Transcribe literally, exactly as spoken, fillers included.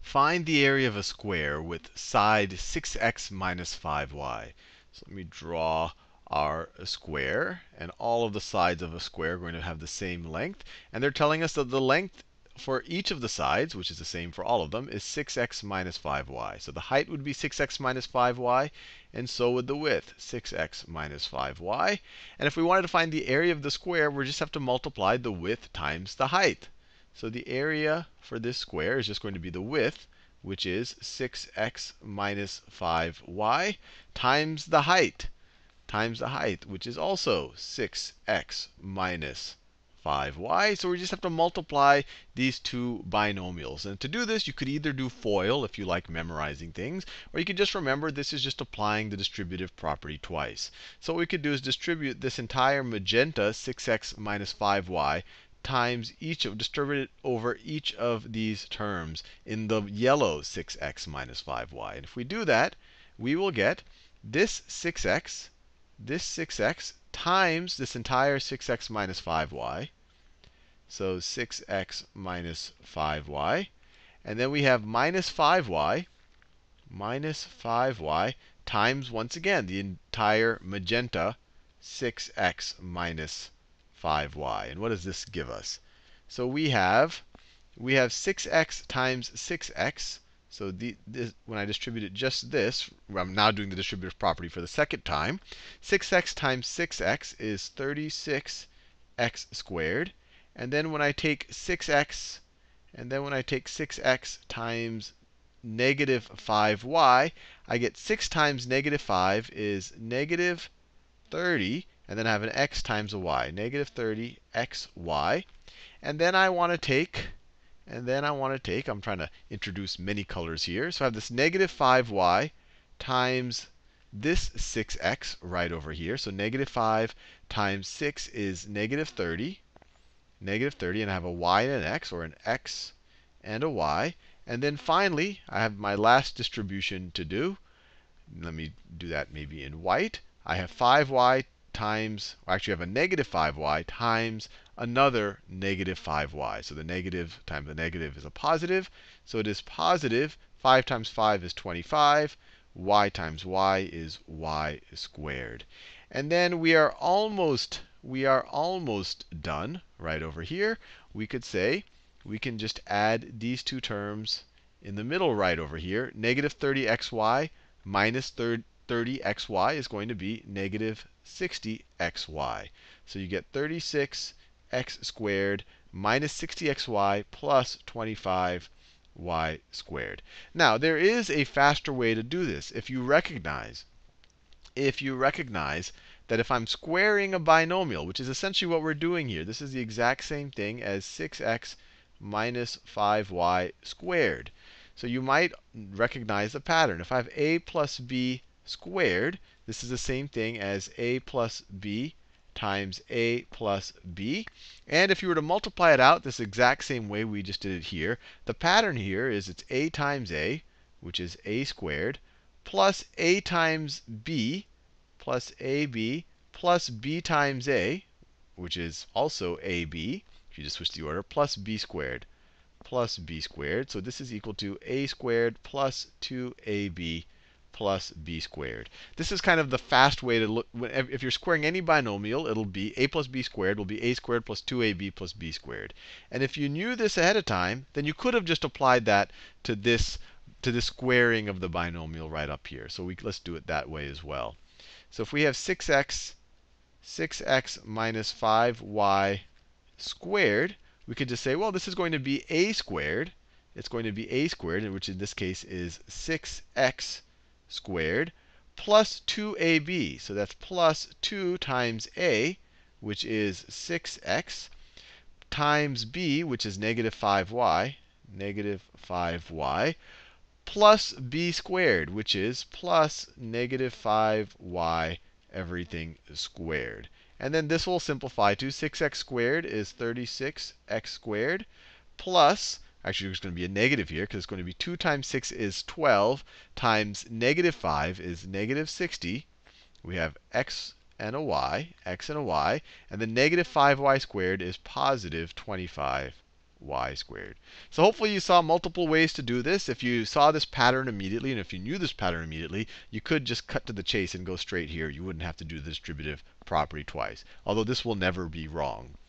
Find the area of a square with side six x minus five y. So let me draw our square. And all of the sides of a square are going to have the same length. And they're telling us that the length for each of the sides, which is the same for all of them, is six x minus five y. So the height would be six x minus five y, and so would the width, six x minus five y. And if we wanted to find the area of the square, we just have to multiply the width times the height. So the area for this square is just going to be the width, which is six x minus five y, times the height, times the height, which is also six x minus five y. So we just have to multiply these two binomials. And to do this, you could either do FOIL if you like memorizing things, or you could just remember this is just applying the distributive property twice. So what we could do is distribute this entire magenta six x minus five y times each of, distribute it over each of these terms in the yellow six x minus five y. And if we do that, we will get this six x, this six x times this entire six x minus five y. So six x minus five y. And then we have minus five y, minus five y times, once again, the entire magenta six x minus five y. And what does this give us? So we have we have six x times six x. So the, this, when I distribute just this, I'm now doing the distributive property for the second time. six x times six x is thirty-six x squared. And then when I take six x, and then when I take six x times negative five y, I get six times negative five is negative thirty. And then I have an x times a y, negative thirty xy. And then I want to take, and then I want to take, I'm trying to introduce many colors here. So I have this negative five y times this six x right over here. So negative five times six is negative thirty. Negative thirty, and I have a y and an x, or an x and a y. And then finally, I have my last distribution to do. Let me do that maybe in white. I have five y times, or actually I have a negative five y times another negative five y. So the negative times the negative is a positive. So it is positive. five times five is twenty-five. Y times y is y squared. And then we are almost, we are almost done right over here. We could say, we can just add these two terms in the middle right over here. Negative thirty xy minus thirty xy is going to be negative sixty xy. So you get thirty-six x squared minus sixty xy plus twenty-five y squared. Now, there is a faster way to do this. If you recognize, if you recognize that if I'm squaring a binomial, which is essentially what we're doing here, this is the exact same thing as six x minus five y squared. So you might recognize the pattern. If I have a plus b squared, this is the same thing as a plus b times a plus b. And if you were to multiply it out this exact same way we just did it here, the pattern here is it's a times a, which is a squared, plus a times b, plus ab, plus b times a, which is also ab, if you just switch the order, plus b squared, plus b squared. So this is equal to a squared plus two a b plus b squared. This is kind of the fast way to look. If you're squaring any binomial, it'll be a plus b squared will be a squared plus two a b plus b squared. And if you knew this ahead of time, then you could have just applied that to this to the squaring of the binomial right up here. So we, let's do it that way as well. So if we have six x, six x minus five y squared, we could just say, well, this is going to be a squared. It's going to be a squared, which in this case is six x squared, plus two a b. So that's plus two times a, which is six x, times b, which is negative five y, negative five y, plus b squared, which is plus negative five y, everything squared. And then this will simplify to six x squared is thirty-six x squared, plus, actually there's going to be a negative here because it's going to be two times six is twelve, times negative five is negative sixty. We have x and a y, x and a y. And then negative five y squared is positive twenty-five y squared. So hopefully you saw multiple ways to do this. If you saw this pattern immediately, and if you knew this pattern immediately, you could just cut to the chase and go straight here. You wouldn't have to do the distributive property twice, although this will never be wrong.